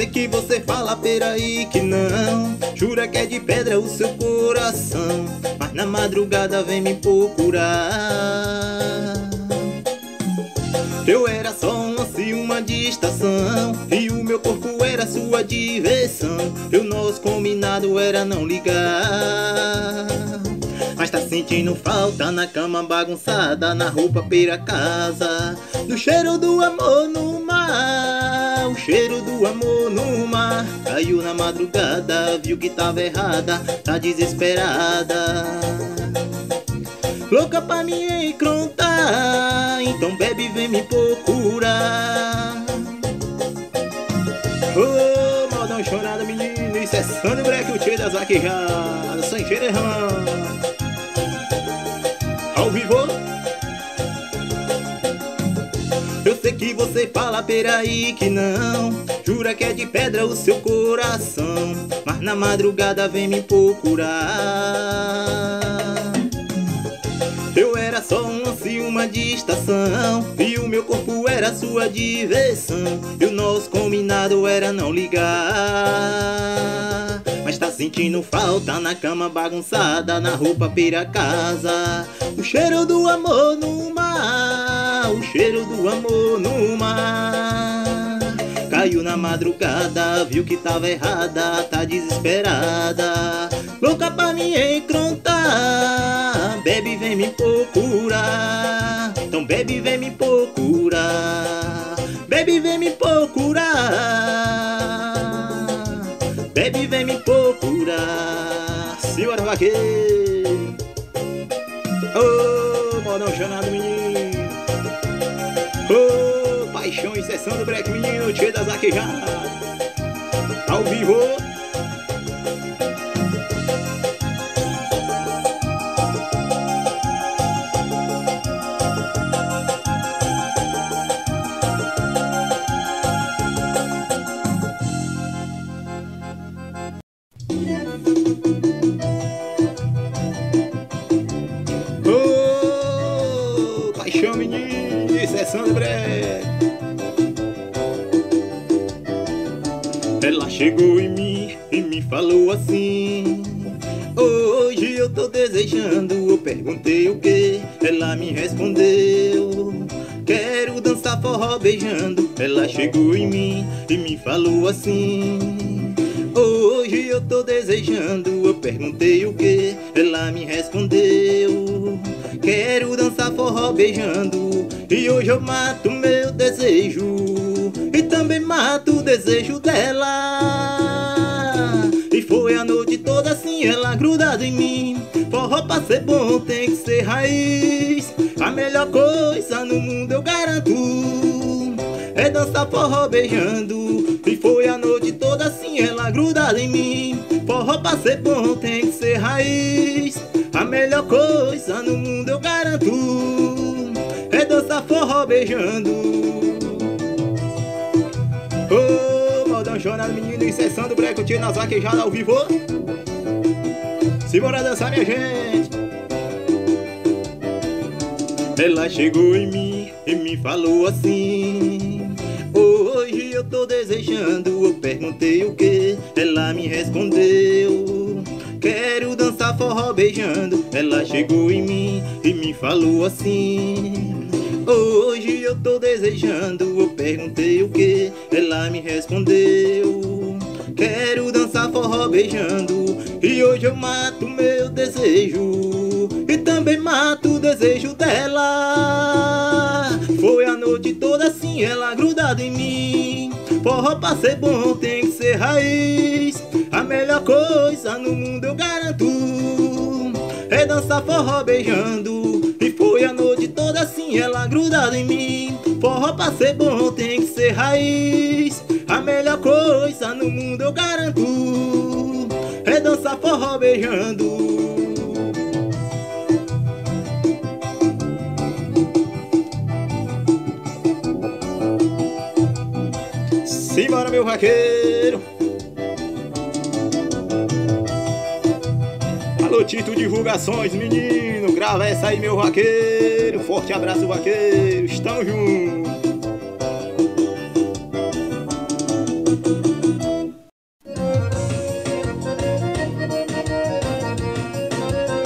que você fala peraí que não, jura que é de pedra o seu coração, mas na madrugada vem me procurar. Eu era só um lance, uma distração, e o meu corpo era sua diversão. E o nosso combinado era não ligar. Mas tá sentindo falta na cama bagunçada, na roupa pela casa, no cheiro do amor no mar, o cheiro do amor no mar. Caiu na madrugada, viu que tava errada, tá desesperada, louca pra me encontrar. Então bebe, vem me procurar. Ô, modão chorado menino, isso é Sandro Breck, o tio das vaquejadas, sem xererrão, ao vivo. Eu sei que você fala peraí que não, jura que é de pedra o seu coração, mas na madrugada vem me procurar. Eu era só um lance, uma distração, e o meu corpo era sua diversão. E o nosso combinado era não ligar. Mas tá sentindo falta na cama bagunçada, na roupa pela casa, o cheiro do amor no mar, o cheiro do amor no mar. Caiu na madrugada, viu que tava errada, tá desesperada, louca pra me encontrar. Bebe, vem me procurar. Então bebe, vem me procurar. Bebe, vem me procurar. Bebe, vem me procurar. Simbora, vaqueiro. Ô, modão chamado menino. Ô, paixão e sessão do break menino, tio das vaquejadas, ao vivo. Oh, paixão menino, sessão de break. Ela chegou em mim e me falou assim: hoje eu tô desejando. Eu perguntei o que, ela me respondeu: quero dançar forró beijando. Ela chegou em mim e me falou assim: hoje eu tô desejando. Eu perguntei o que, ela me respondeu: quero dançar forró beijando. E hoje eu mato meu desejo e também mato o desejo dela. E foi a noite toda assim, ela grudada em mim. Forró pra ser bom tem que ser raiz. A melhor coisa no mundo eu garanto é dançar forró beijando. E foi a noite toda assim, ela grudada em mim. Forró pra ser bom tem que ser raiz. A melhor coisa no mundo eu garanto é dançar forró beijando. Ô, modão chorado menino, em sessão do break, o tio nas vaquejadas ao vivo. Simbora dançar minha gente. Ela chegou em mim e me falou assim: hoje eu tô desejando. Eu perguntei o que, ela me respondeu: quero dançar forró beijando. Ela chegou em mim e me falou assim: hoje eu tô desejando. Eu perguntei o que, ela me respondeu: quero dançar forró beijando. E hoje eu mato meu desejo e também mato o desejo dela. Foi a noite toda assim, ela grudada em mim. Forró pra ser bom tem que ser raiz. A melhor coisa no mundo eu garanto é dançar forró beijando. E foi a noite toda assim, ela grudada em mim. Forró pra ser bom tem que ser raiz. A melhor coisa no mundo eu garanto é dançar forró beijando. Simbora meu vaqueiro. Alô Tito Divulgações, menino, grava essa aí meu vaqueiro. Forte abraço vaqueiro, estamos juntos.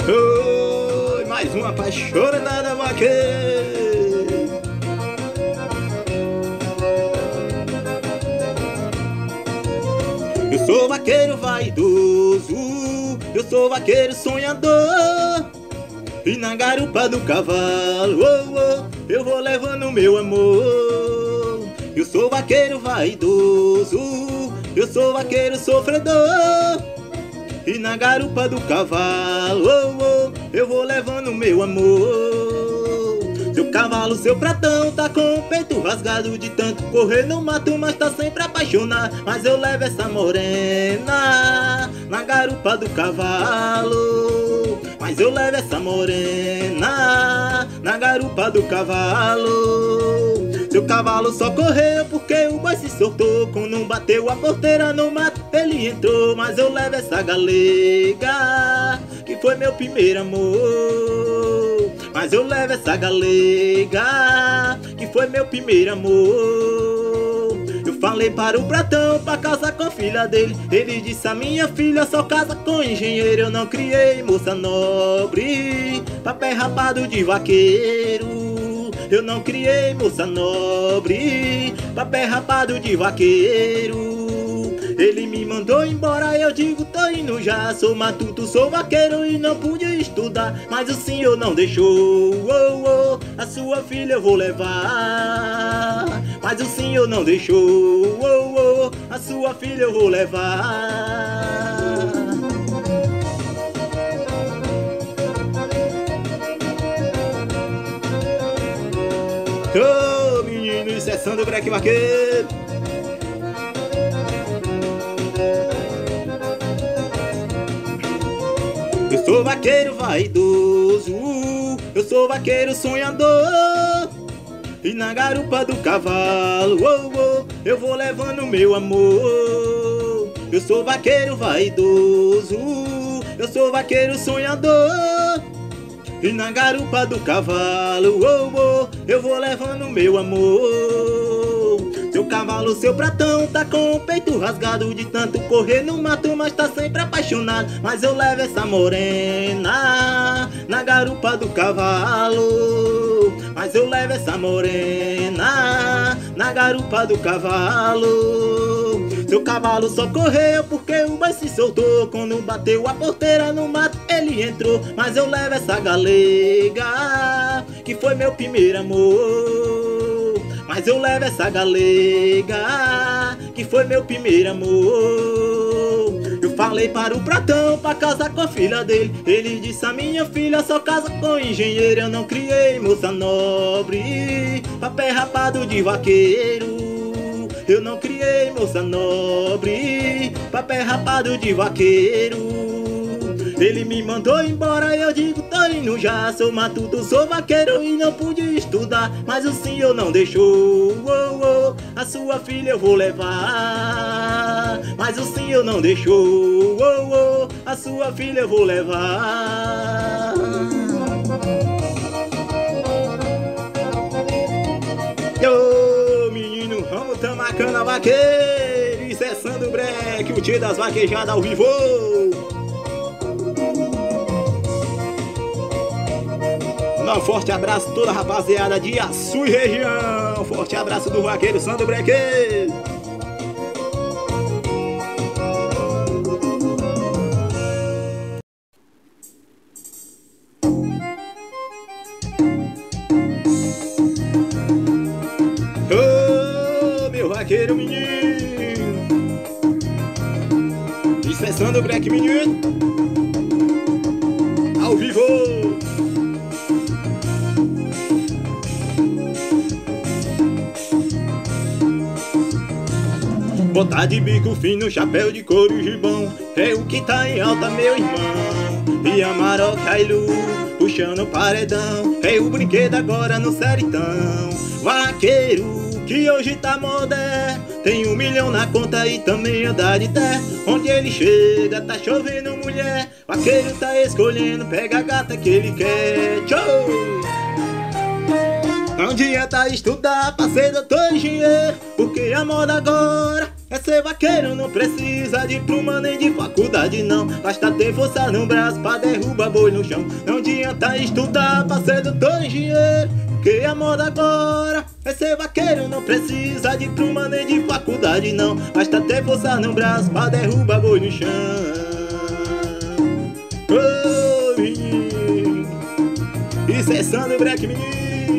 Oi, mais uma apaixonada vaqueira. Eu sou vaqueiro vaidoso, eu sou vaqueiro sonhador. E na garupa do cavalo, oh, oh, eu vou levando meu amor. Eu sou vaqueiro vaidoso, eu sou vaqueiro sofredor. E na garupa do cavalo, oh, oh, eu vou levando meu amor. Seu cavalo, seu pratão, tá com o peito rasgado de tanto correr no mato, mas tá sempre apaixonado. Mas eu levo essa morena na garupa do cavalo. Mas eu levo essa morena na garupa do cavalo. Seu cavalo só correu porque o boi se soltou. Quando bateu a porteira no mato, ele entrou. Mas eu levo essa galega, que foi meu primeiro amor. Mas eu levo essa galega, que foi meu primeiro amor. Eu falei para o pratão pra casar com a filha dele. Ele disse: a minha filha só casa com engenheiro. Eu não criei moça nobre pra pé rapado de vaqueiro. Eu não criei moça nobre pra pé rapado de vaqueiro. Ele me mandou embora, eu digo tô indo já. Sou matuto, sou vaqueiro e não pude estudar. Mas o senhor não deixou, oh, oh, a sua filha eu vou levar. Mas o senhor não deixou, oh, oh, a sua filha eu vou levar. Ô, menino, isso é Sandro Breque Vaqueiro. Eu sou vaqueiro vaidoso, eu sou vaqueiro sonhador. E na garupa do cavalo, oh, oh, eu vou levando meu amor. Eu sou vaqueiro vaidoso, eu sou vaqueiro sonhador. E na garupa do cavalo, oh, oh, eu vou levando meu amor. Seu cavalo, seu pratão, tá com o peito rasgado de tanto correr no mato, mas tá sempre apaixonado. Mas eu levo essa morena na garupa do cavalo. Mas eu levo essa morena na garupa do cavalo. Seu cavalo só correu porque o boi se soltou. Quando bateu a porteira no mato, ele entrou. Mas eu levo essa galega, que foi meu primeiro amor. Mas eu levo essa galega, que foi meu primeiro amor. Eu falei para o pratão pra casar com a filha dele. Ele disse: a minha filha só casa com engenheiro. Eu não criei moça nobre pra pé rapado de vaqueiro. Eu não criei moça nobre pra pé rapado de vaqueiro. Ele me mandou embora, eu digo tô indo já. Sou matuto, sou vaqueiro e não pude estudar. Mas o senhor não deixou, oh, oh, a sua filha eu vou levar. Mas o senhor não deixou, oh, oh, a sua filha eu vou levar. Ô, menino, vamos tamacana vaqueiro. Isso é Sandro Breque, o tio das vaquejadas ao vivo. Um forte abraço a toda a rapaziada de Açu e região. Forte abraço do vaqueiro Sandro Breque. Ô, meu vaqueiro menino, isso é Sandro Breque menino, ao vivo. Botar de bico fino, chapéu de couro e gibão é o que tá em alta, meu irmão. E a maroca e lu, puxando o paredão, é o brinquedo agora no sertão. Vaqueiro que hoje tá moderno, tem 1 milhão na conta e também anda de terra. Onde ele chega tá chovendo mulher, vaqueiro tá escolhendo, pega a gata que ele quer. Tchau! Não adianta estudar pra ser doutor engenheiro, porque a moda agora É ser vaqueiro, não precisa de pluma nem de faculdade não. Basta ter força no braço pra derrubar boi no chão. Não adianta estudar pra ser doutor engenheiro, que a moda agora é ser vaqueiro. Não precisa de pluma nem de faculdade não. Basta ter força no braço pra derrubar boi no chão. Oh, menino, isso é Sandro Breck, menino.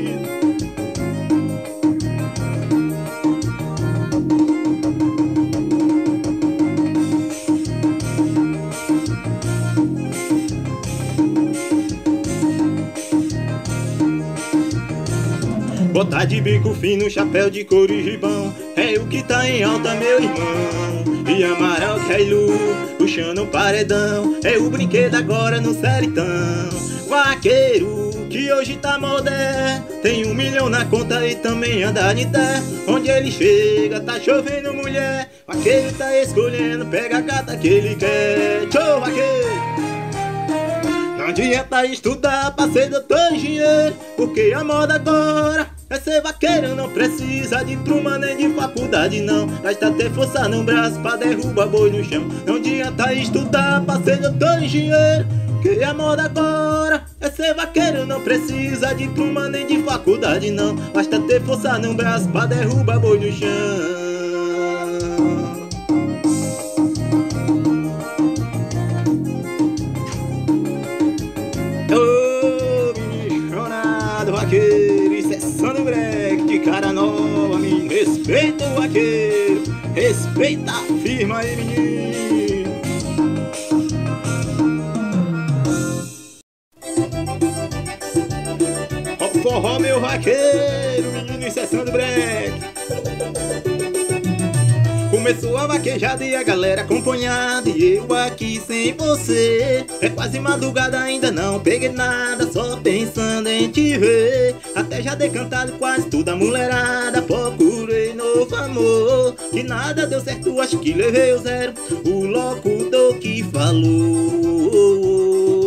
Botar de bico fino, chapéu de couro e gibão, é o que tá em alta, meu irmão. E amarelo que é luz, puxando um paredão, é o brinquedo agora no sertão. Vaqueiro, que hoje tá moderno, tem 1 milhão na conta e também anda de terra. Onde ele chega, tá chovendo mulher, vaqueiro tá escolhendo, pega a gata que ele quer. Tchau, vaqueiro! Não adianta estudar pra ser doutor engenheiro, porque a moda agora é ser vaqueiro. Não precisa de pluma nem de faculdade não. Basta ter força no braço pra derrubar boi no chão. Não adianta estudar pra ser doutor engenheiro, que a moda agora é ser vaqueiro. Não precisa de pluma nem de faculdade não. Basta ter força no braço pra derrubar boi no chão. Vaqueiro, isso é Sandro Breck de cara nova, menino. Respeita o vaqueiro, respeita a firma aí, menino. Ó, forró, meu vaqueiro, menino, isso é Sandro Breck. Começou a vaquejada e a galera acompanhada, e eu aqui sem você. É quase madrugada, ainda não peguei nada, só pensando em te ver. Até já dei cantado quase toda a mulherada, procurei novo amor, que nada deu certo, acho que levei o zero. O locutor que falou: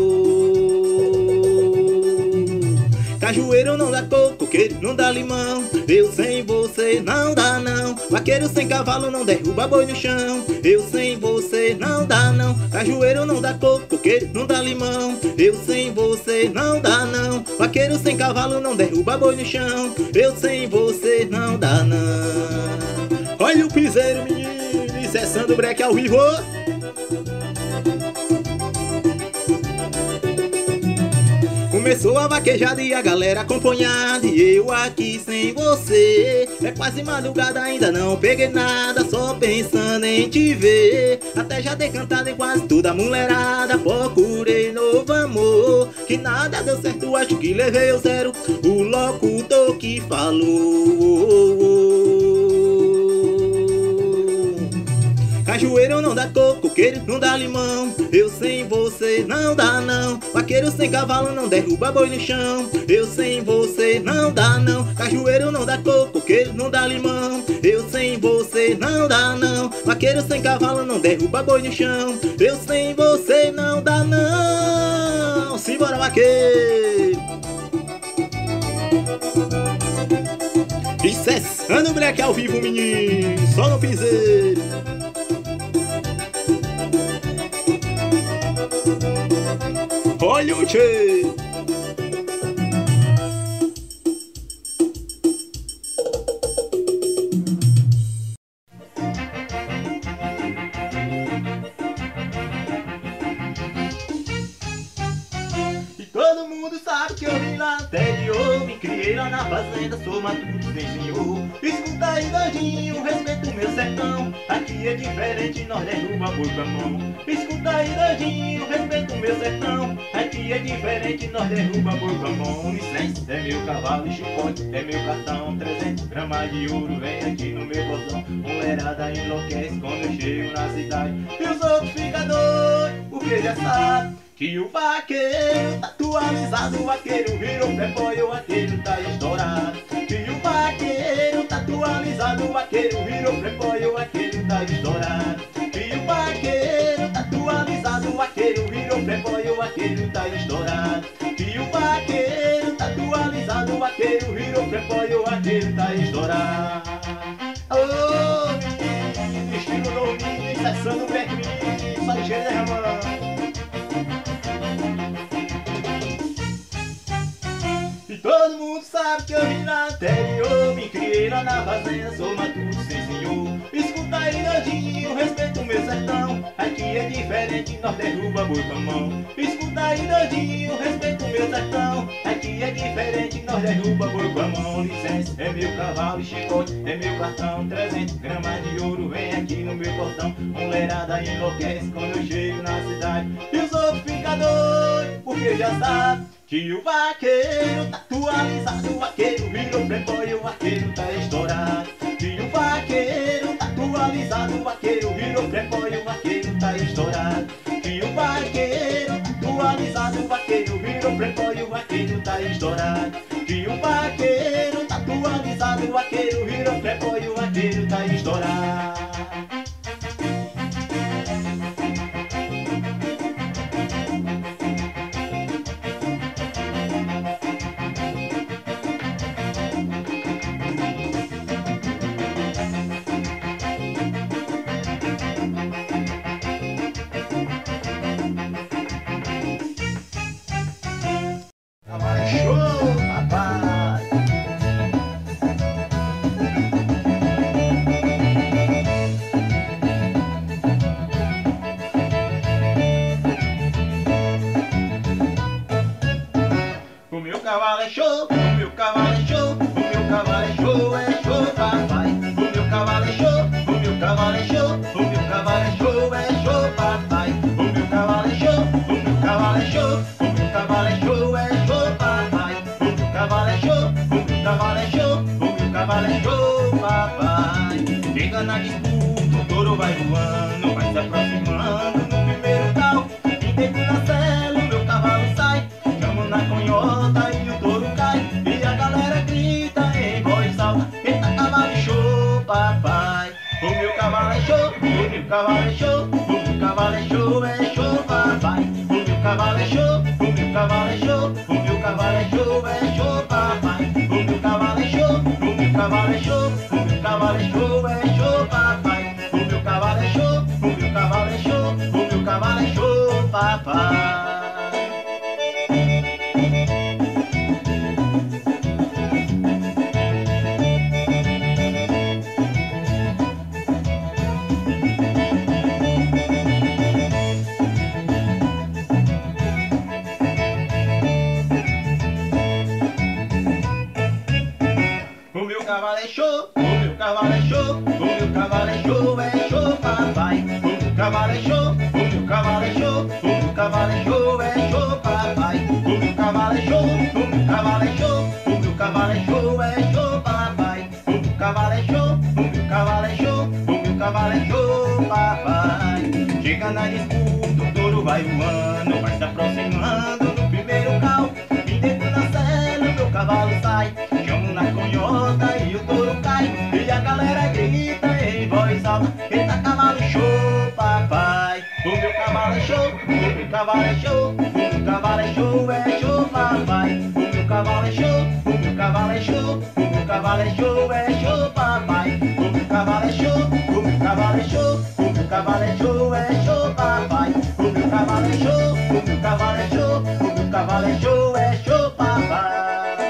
cajueiro não dá coco, coqueiro não dá limão, eu sem você não dá não. Vaqueiro sem cavalo não derruba boi no chão, eu sem você não dá não. Cajueiro não dá coco, coqueiro não dá limão, eu sem você não dá não. Vaqueiro sem cavalo não derruba boi no chão, eu sem você não dá não. Olha o piseiro, menino, isso é Sandro Breck ao vivo. Começou a vaquejada e a galera acompanhada, e eu aqui sem você. É quase madrugada, ainda não peguei nada, só pensando em te ver. Até já dei cantada em quase toda a mulherada, procurei novo amor, que nada deu certo, acho que levei o zero. O locutor que falou: cajueiro não dá coco, coqueiro não dá limão, eu sem você não dá não. Vaqueiro sem cavalo não derruba boi no chão, eu sem você não dá não. Cajueiro não dá coco, coqueiro não dá limão, eu sem você não dá não. Vaqueiro sem cavalo não derruba boi no chão, eu sem você não dá não. Simbora, vaqueiro! Isso é Sandro Breck ao vivo, menino, só no piseiro. Olha o tchê! E todo mundo sabe que eu vim lá do interior, me criei lá na fazenda, sou matuto sem senhor. Escuta aí, doidinho, respeita o meu sertão, aqui é diferente, nós derruba boi com a mão. Escuta aí, doidinho, respeita o meu sertão, aqui é diferente, nós derruba boi com a mão. Licença, é meu cavalo e chicote, é meu cartão, 300 gramas de ouro, vem aqui no meu bolsão. Mulherada enlouquece quando eu chego na cidade, e os outros ficam doidos, porque já sabe que o vaqueiro tá atualizado, o vaqueiro virou playboy, o vaqueiro tá estourado. Que o vaqueiro tá atualizado, o vaqueiro virou playboy, o vaqueiro tá estourado. Que o vaqueiro tá atualizado, o vaqueiro virou playboy, o vaqueiro tá estourado. Que o vaqueiro tá atualizado, o vaqueiro virou playboy, o vaqueiro tá estourado. Oh, menino, cheiro derramando. E todo mundo sabe que eu vim lá anterior, me criei lá na fazenda, sou matuto, sim senhor. Escuta aí, Nandinho, respeita o meu sertão, aqui é diferente, nós derruba boi com a mão. Escuta aí, Nandinho, respeita o meu sertão, aqui é diferente, nós derruba boi com a mão. Licença, é meu cavalo, chicote, é meu cartão, 300 gramas de ouro, vem aqui no meu portão. Mulherada enlouquece quando eu chego na cidade, e os outros ficam doidos, porque já sabe que o vaqueiro tá atualizado, o vaqueiro virou playboy, o vaqueiro tá estourado. Que o vaqueiro tá atualizado, o vaqueiro virou playboy, o vaqueiro tá estourado. Que o vaqueiro tá atualizado, o vaqueiro virou playboy, o vaqueiro tá estourado. Que o vaqueiro tá atualizado, o vaqueiro virou playboy, o vaqueiro tá estourado. O meu cavalo é show, o meu cavalo é show, o meu cavalo é show, papai. O meu cavalo é show, o meu cavalo é show, o meu cavalo é show, papai. O meu cavalo é show, o meu cavalo é show, o meu cavalo é show, papai. O meu cavalo é show, o meu cavalo é show, o meu cavalo é show, papai. Chega na disputa, o touro vai voando, vai se aproximando no primeiro tal. E dentro na cela o meu cavalo sai, chamo na conhota e o touro cai. E a galera grita em voz alta, eita cavalo show, papai. O meu cavalo é show, o meu cavalo é show, o meu cavalo é show, papai. O meu cavalo é show, o meu cavalo é show, o meu cavalo é show, papai. O meu cavalo é show, o meu cavalo é show, o meu cavalo é show, papai. O meu cavalo é show, o meu cavalo é show, o meu cavalo é show, papai. O meu cavalo é show, o meu cavalo é show, o meu cavalo é show, papai. O meu cavalo é show, o meu cavalo é show, o meu cavalo é show, papai. O meu cavalo é show, o meu cavalo é show, o meu cavalo é show, papai. O meu cavalo é show, o meu cavalo é show, o meu cavalo é show, papai. Chega na disputa, o touro vai voando, vai se aproximando no primeiro cal. E dentro da cela o meu cavalo sai, chamo na conhota e o touro cai. E a galera grita em voz alta, eita cavalo show, papai. O meu cavalo é show, o meu cavalo é show, o meu cavalo é show, papai. O meu cavalo é show, o meu cavalo é show, o meu cavalo é show, papai. O meu cavalo é show, o meu cavalo é show, o meu cavalo é show, papai. O meu cavalo é show, o meu cavalo é show, o meu cavalo é show, papai.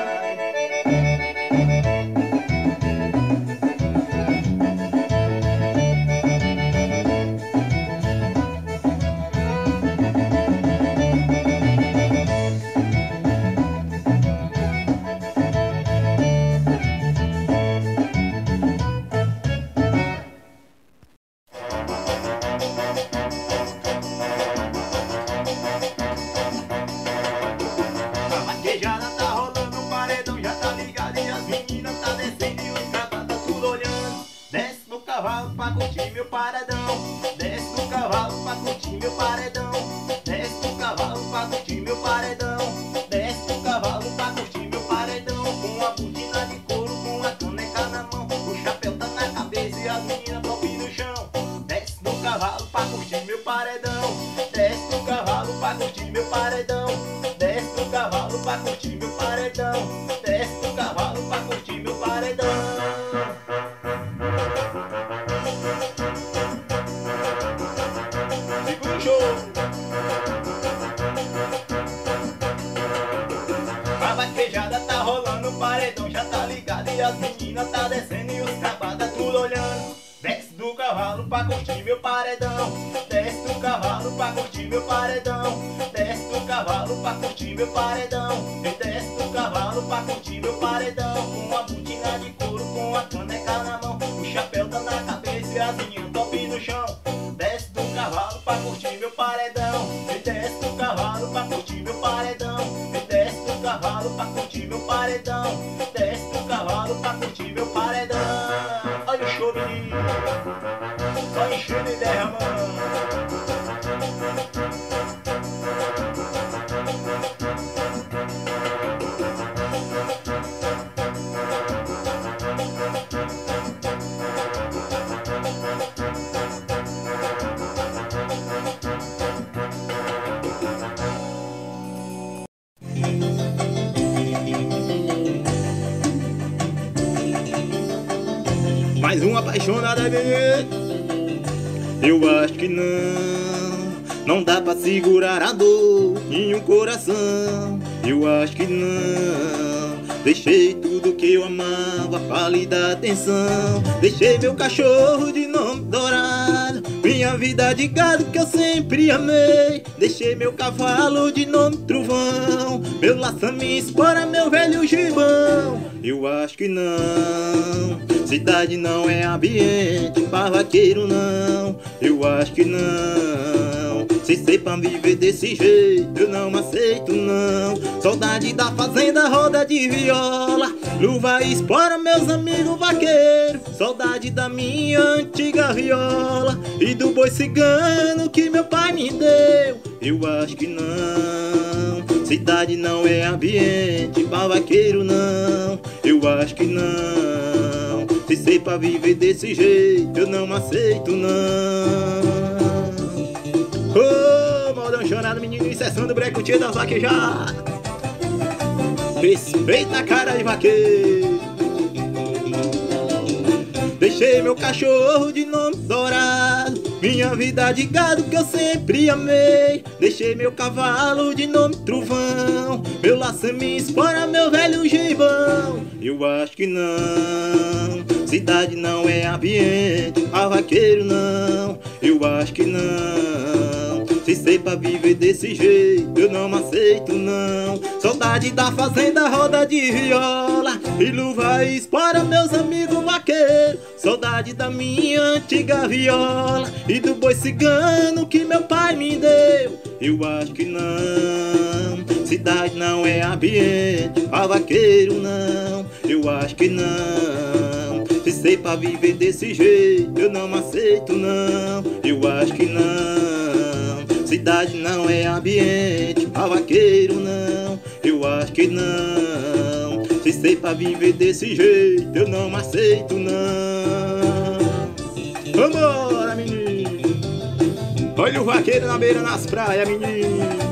Pra curtir meu paredão, desce do cavalo pra curtir meu paredão, desce do cavalo pra curtir meu paredão, desce do cavalo pra curtir meu paredão, com a botina de couro, com a caneca na mão, o chapéu tá na cabeça e as meninas top no chão. Desce do cavalo pra curtir meu paredão, desce do cavalo pra curtir meu paredão, desce do cavalo pra curtir meu paredão, desce do cavalo pra curtir meu paredão. Segura o show. vaquejada tá rolando, o paredão já tá ligado. E as meninas tá descendo e os cabadas tudo olhando. Desce do cavalo pra curtir meu paredão. Desce do cavalo pra curtir meu paredão. Desce do cavalo pra curtir meu paredão. Desce do cavalo pra curtir meu paredão. Com a botina de couro, com a caneca na mão, o chapéu tá na cabeça e as meninas top no chão. Desce do cavalo pra curtir meu paredão. Desce do cavalo pra curtir meu paredão. Desce do cavalo pra curtir meu paredão. Desce do cavalo pra curtir meu paredão. Olha o show, menino, só enchendo e derramando. Mais uma apaixonada, bebê. Eu acho que não dá pra segurar a dor em um coração. Eu acho que não. Deixei tudo que eu amava pra lhe dar atenção. Deixei meu cachorro de nome Dourado, minha vida de gado que eu sempre amei. Deixei meu cavalo de nome Trovão, meu laço, minha espora, meu velho gibão. Eu acho que não. Cidade não é ambiente pra vaqueiro, não. Eu acho que não. Se sei pra viver desse jeito, eu não aceito, não. Saudade da fazenda, roda de viola, luva e espora, meus amigos vaqueiros. Saudade da minha antiga viola e do boi cigano que meu pai me deu. Eu acho que não. Cidade não é ambiente pra vaqueiro, não. Eu acho que não. Se sei pra viver desse jeito, eu não aceito, não. Ô, modão chorado, menino, incessando o brecotinho das vaquejadas. Respeita a cara de vaqueiro. Deixei meu cachorro de nome Dourado, minha vida de gado que eu sempre amei. Deixei meu cavalo de nome Trovão, meu laço, minha espora, meu velho gibão. Eu acho que não. Cidade não é ambiente pra vaqueiro, não. Eu acho que não. Se sei pra viver desse jeito, eu não aceito, não. Saudade da fazenda, roda de viola e luva e espora, meus amigos vaqueiros. Saudade da minha antiga viola e do boi cigano que meu pai me deu. Eu acho que não. Cidade não é ambiente pra vaqueiro, não. Eu acho que não. Se sei pra viver desse jeito, eu não aceito, não. Eu acho que não. Cidade não é ambiente pra vaqueiro, não. Eu acho que não. Se sei pra viver desse jeito, eu não aceito, não. Vambora, menino. Olha o vaqueiro na beira, nas praias, menino.